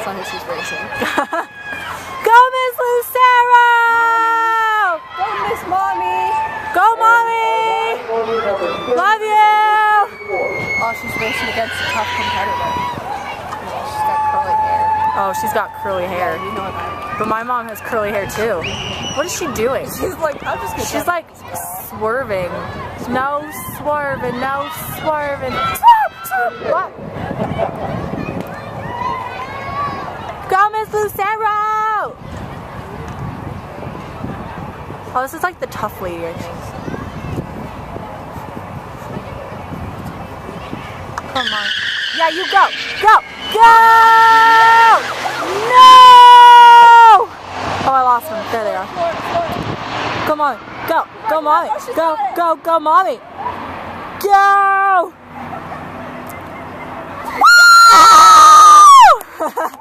That's not who she's racing. Go, Miss Lucero! Go, Miss Mommy! Go, Mommy! Love you! Oh, she's racing against a tough competitor. Yeah, she's got curly hair. Oh, she's got curly hair. You know that. But my mom has curly hair too. What is she doing? She's like, I'm just gonna She's like swerving. No swerving, no swerving. What? Go, Miss Lucero! Oh, this is like the tough lady, I think. Come on. Yeah, you go! Go! Go! No! Oh, I lost one. There they are. Come on. Go. Go, Mommy. Go, go, go, Mommy. Go!